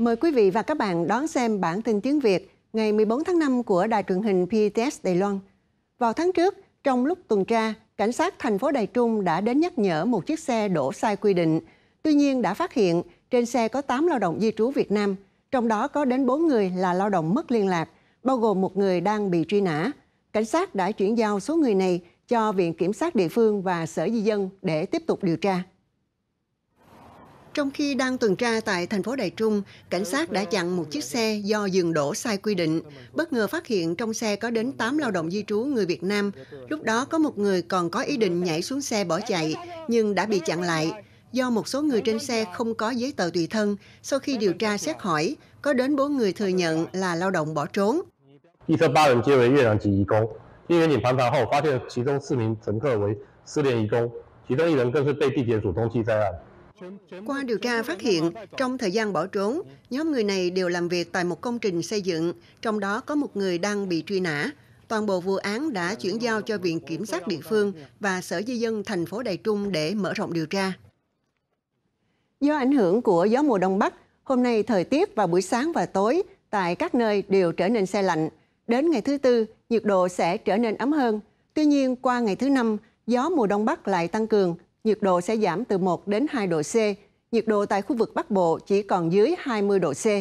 Mời quý vị và các bạn đón xem bản tin tiếng Việt ngày 14 tháng 5 của Đài truyền hình PTS Đài Loan. Vào tháng trước, trong lúc tuần tra, cảnh sát thành phố Đài Trung đã đến nhắc nhở một chiếc xe đổ sai quy định. Tuy nhiên đã phát hiện trên xe có 8 lao động di trú Việt Nam, trong đó có đến 4 người là lao động mất liên lạc, bao gồm một người đang bị truy nã. Cảnh sát đã chuyển giao số người này cho Viện Kiểm sát địa phương và Sở Di dân để tiếp tục điều tra. Trong khi đang tuần tra tại thành phố Đài Trung, cảnh sát đã chặn một chiếc xe do dừng đổ sai quy định. Bất ngờ phát hiện trong xe có đến 8 lao động di trú người Việt Nam. Lúc đó có một người còn có ý định nhảy xuống xe bỏ chạy, nhưng đã bị chặn lại. Do một số người trên xe không có giấy tờ tùy thân, sau khi điều tra xét hỏi, có đến 4 người thừa nhận là lao động bỏ trốn. 一车8人皆为越南籍移工，经远景盘查后，发现其中4名乘客为失联移工，其中1人更是被地检署通缉在案。 Qua điều tra phát hiện, trong thời gian bỏ trốn, nhóm người này đều làm việc tại một công trình xây dựng, trong đó có một người đang bị truy nã. Toàn bộ vụ án đã chuyển giao cho Viện Kiểm sát địa phương và Sở Di dân thành phố Đài Trung để mở rộng điều tra. Do ảnh hưởng của gió mùa Đông Bắc, hôm nay thời tiết vào buổi sáng và tối tại các nơi đều trở nên se lạnh. Đến ngày thứ Tư, nhiệt độ sẽ trở nên ấm hơn. Tuy nhiên, qua ngày thứ Năm, gió mùa Đông Bắc lại tăng cường. Nhiệt độ sẽ giảm từ 1 đến 2 độ C. Nhiệt độ tại khu vực Bắc Bộ chỉ còn dưới 20 độ C.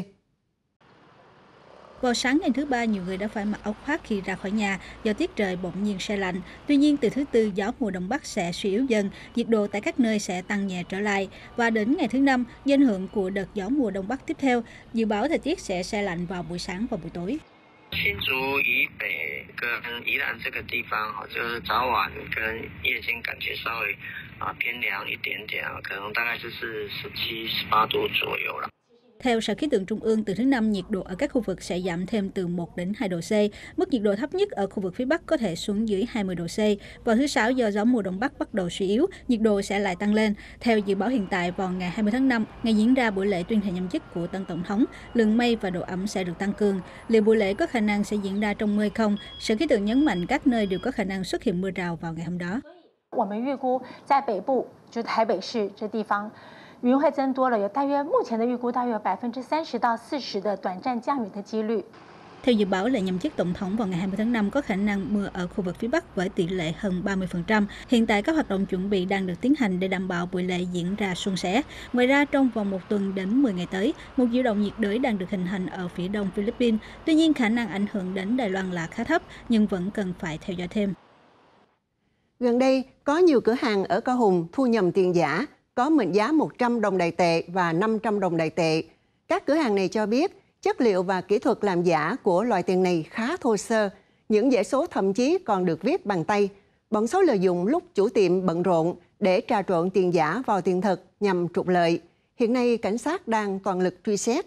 Vào sáng ngày thứ Ba, nhiều người đã phải mặc áo khoác khi ra khỏi nhà do tiết trời bỗng nhiên se lạnh. Tuy nhiên, từ thứ Tư, gió mùa Đông Bắc sẽ suy yếu dần, nhiệt độ tại các nơi sẽ tăng nhẹ trở lại. Và đến ngày thứ Năm, do ảnh hưởng của đợt gió mùa Đông Bắc tiếp theo, dự báo thời tiết sẽ se lạnh vào buổi sáng và buổi tối. 新竹以北跟宜兰这个地方，就是早晚跟夜间感觉稍微偏凉一点点，可能大概就是17、18度左右了。 Theo Sở Khí tượng Trung ương, từ thứ Năm, nhiệt độ ở các khu vực sẽ giảm thêm từ 1 đến 2 độ C. Mức nhiệt độ thấp nhất ở khu vực phía Bắc có thể xuống dưới 20 độ C. Vào thứ Sáu, do gió mùa Đông Bắc bắt đầu suy yếu, nhiệt độ sẽ lại tăng lên. Theo dự báo hiện tại, vào ngày 20 tháng 5, ngày diễn ra buổi lễ tuyên thệ nhậm chức của tân tổng thống, lượng mây và độ ẩm sẽ được tăng cường. Liệu buổi lễ có khả năng sẽ diễn ra trong mưa không? Sở Khí tượng nhấn mạnh các nơi đều có khả năng xuất hiện mưa rào vào ngày hôm đó. 我们预估在北部，就台北市这地方，云会增多了，有大约目前的预估大约有30%到40%的短暂降雨的几率。 Theo dự báo, lễ nhậm chức tổng thống vào ngày 20 tháng 5 có khả năng mưa ở khu vực phía Bắc với tỷ lệ hơn 30%. Hiện tại, các hoạt động chuẩn bị đang được tiến hành để đảm bảo buổi lễ diễn ra suôn sẻ. Ngoài ra, trong vòng 1 tuần đến 10 ngày tới, một nhiễu động nhiệt đới đang được hình thành ở phía đông Philippines. Tuy nhiên, khả năng ảnh hưởng đến Đài Loan là khá thấp, nhưng vẫn cần phải theo dõi thêm. Gần đây, có nhiều cửa hàng ở Cao Hùng thu nhầm tiền giả, có mệnh giá 100 đồng Đài tệ và 500 đồng Đài tệ. Các cửa hàng này cho biết, chất liệu và kỹ thuật làm giả của loại tiền này khá thô sơ. Những dãy số thậm chí còn được viết bằng tay. Bọn xấu lợi dụng lúc chủ tiệm bận rộn để trà trộn tiền giả vào tiền thật nhằm trục lợi. Hiện nay, cảnh sát đang toàn lực truy xét.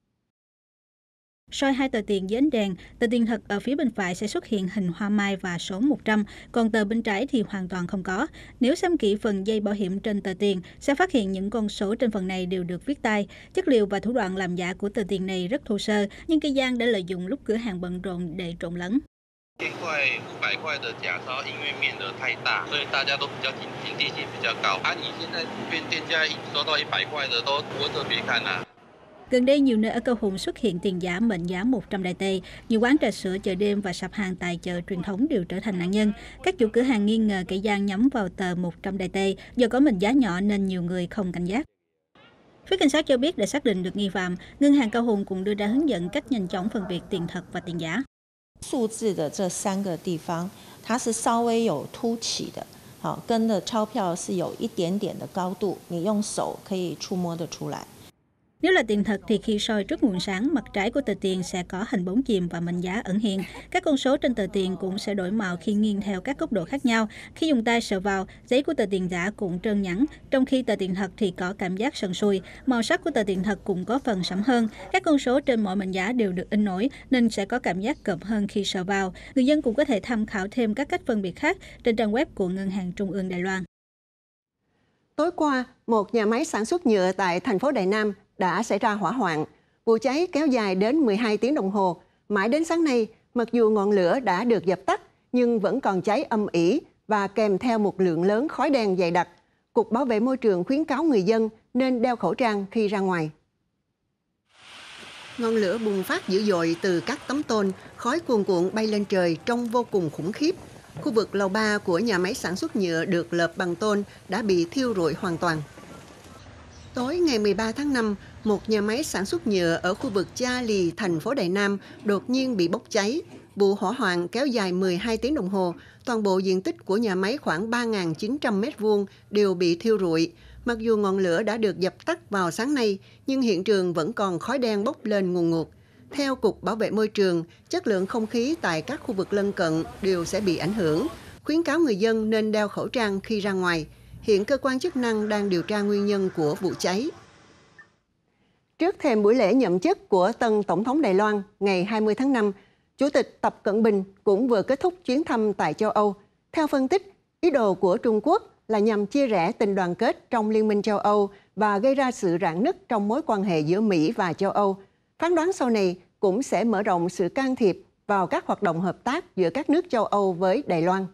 Soi hai tờ tiền dưới ánh đèn, tờ tiền thật ở phía bên phải sẽ xuất hiện hình hoa mai và số 100, còn tờ bên trái thì hoàn toàn không có. Nếu xem kỹ phần dây bảo hiểm trên tờ tiền, sẽ phát hiện những con số trên phần này đều được viết tay. Chất liệu và thủ đoạn làm giả của tờ tiền này rất thô sơ, nhưng kẻ gian đã lợi dụng lúc cửa hàng bận rộn để trộn lẫn. 1000块、500块的假钞，因为面额太大，所以大家都比较警惕性比较高。你现在普遍店家一收到100块的都不会特别看啊。 Gần đây, nhiều nơi ở Cao Hùng xuất hiện tiền giả mệnh giá 100 Đài tệ. Nhiều quán trà sữa, chợ đêm và sạp hàng tại chợ truyền thống đều trở thành nạn nhân. Các chủ cửa hàng nghi ngờ kẻ gian nhắm vào tờ 100 Đài tệ. Do có mệnh giá nhỏ nên nhiều người không cảnh giác. Phía cảnh sát cho biết để xác định được nghi phạm, ngân hàng Cao Hùng cũng đưa ra hướng dẫn cách nhanh chóng phân biệt tiền thật và tiền giả. 数字的这3个地方，它是稍微有凸起的，好，跟的钞票是有一点点的高度，你用手可以触摸得出来。 Nếu là tiền thật thì khi soi trước nguồn sáng, mặt trái của tờ tiền sẽ có hình bóng chìm và mệnh giá ẩn hiện. Các con số trên tờ tiền cũng sẽ đổi màu khi nghiêng theo các góc độ khác nhau. Khi dùng tay sờ vào, giấy của tờ tiền giả cũng trơn nhẵn, trong khi tờ tiền thật thì có cảm giác sần sùi. Màu sắc của tờ tiền thật cũng có phần sẫm hơn. Các con số trên mỗi mệnh giá đều được in nổi nên sẽ có cảm giác cộm hơn khi sờ vào. Người dân cũng có thể tham khảo thêm các cách phân biệt khác trên trang web của Ngân hàng Trung ương Đài Loan. Tối qua, một nhà máy sản xuất nhựa tại thành phố Đài Nam đã xảy ra hỏa hoạn. Vụ cháy kéo dài đến 12 tiếng đồng hồ. Mãi đến sáng nay, mặc dù ngọn lửa đã được dập tắt, nhưng vẫn còn cháy âm ỉ và kèm theo một lượng lớn khói đen dày đặc. Cục Bảo vệ Môi trường khuyến cáo người dân nên đeo khẩu trang khi ra ngoài. ngọn lửa bùng phát dữ dội từ các tấm tôn, khói cuồn cuộn bay lên trời trông vô cùng khủng khiếp. Khu vực lầu 3 của nhà máy sản xuất nhựa được lợp bằng tôn đã bị thiêu rụi hoàn toàn. Tối ngày 13 tháng 5, một nhà máy sản xuất nhựa ở khu vực Cha Lì, thành phố Đài Nam đột nhiên bị bốc cháy. Vụ hỏa hoạn kéo dài 12 tiếng đồng hồ, toàn bộ diện tích của nhà máy khoảng 3.900 m² đều bị thiêu rụi. Mặc dù ngọn lửa đã được dập tắt vào sáng nay, nhưng hiện trường vẫn còn khói đen bốc lên ngùn ngụt. Theo Cục Bảo vệ Môi trường, chất lượng không khí tại các khu vực lân cận đều sẽ bị ảnh hưởng. Khuyến cáo người dân nên đeo khẩu trang khi ra ngoài. Hiện cơ quan chức năng đang điều tra nguyên nhân của vụ cháy. Trước thềm buổi lễ nhậm chức của tân Tổng thống Đài Loan ngày 20 tháng 5, Chủ tịch Tập Cận Bình cũng vừa kết thúc chuyến thăm tại châu Âu. Theo phân tích, ý đồ của Trung Quốc là nhằm chia rẽ tình đoàn kết trong Liên minh châu Âu và gây ra sự rạn nứt trong mối quan hệ giữa Mỹ và châu Âu. Phán đoán sau này cũng sẽ mở rộng sự can thiệp vào các hoạt động hợp tác giữa các nước châu Âu với Đài Loan.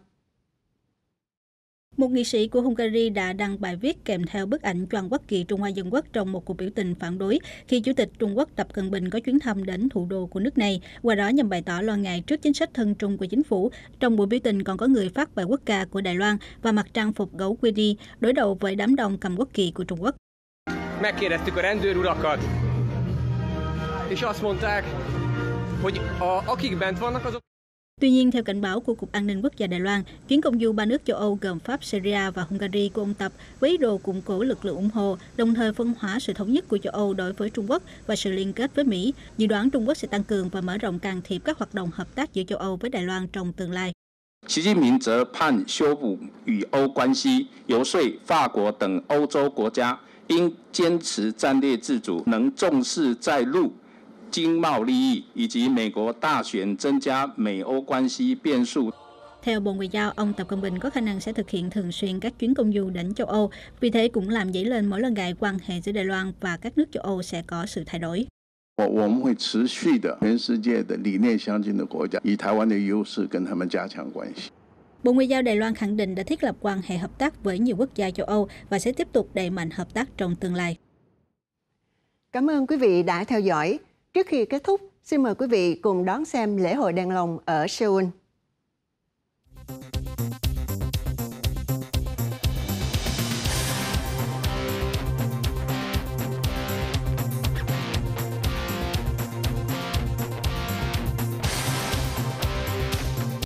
Một nghị sĩ của Hungary đã đăng bài viết kèm theo bức ảnh choàng quốc kỳ Trung Hoa Dân Quốc trong một cuộc biểu tình phản đối khi Chủ tịch Trung Quốc Tập Cận Bình có chuyến thăm đến thủ đô của nước này, qua đó nhằm bày tỏ lo ngại trước chính sách thân Trung của chính phủ. Trong buổi biểu tình còn có người phát bài quốc ca của Đài Loan và mặc trang phục gấu Queenie đối đầu với đám đông cầm quốc kỳ của Trung Quốc. Megkérdeztük a rendőrurakat, és azt mondták, hogy akik bent vannak azok. Tuy nhiên, theo cảnh báo của Cục An ninh Quốc gia Đài Loan, chuyến công du 3 nước châu Âu gồm Pháp, Syria và Hungary của ông Tập với ý đồ củng cố lực lượng ủng hộ, đồng thời phân hóa sự thống nhất của châu Âu đối với Trung Quốc và sự liên kết với Mỹ. Dự đoán Trung Quốc sẽ tăng cường và mở rộng can thiệp các hoạt động hợp tác giữa châu Âu với Đài Loan trong tương lai. Xi Jinping 則盼修補與歐關係，游說法國等歐洲國家應堅持戰略自主，能重視在陸經貿利益以及美國大選增加美歐關係變數。 Theo Bộ Ngoại giao, ông Tập Cận Bình có khả năng sẽ thực hiện thường xuyên các chuyến công du đến châu Âu, vì thế cũng làm dấy lên mối lo ngại quan hệ giữa Đài Loan và các nước châu Âu sẽ có sự thay đổi. 我们会持续的全世界的理念相近的国家，以台湾的优势跟他们加强关系。 Bộ Ngoại giao Đài Loan khẳng định đã thiết lập quan hệ hợp tác với nhiều quốc gia châu Âu và sẽ tiếp tục đẩy mạnh hợp tác trong tương lai. Cảm ơn quý vị đã theo dõi. Trước khi kết thúc, xin mời quý vị cùng đón xem lễ hội đèn lồng ở Seoul.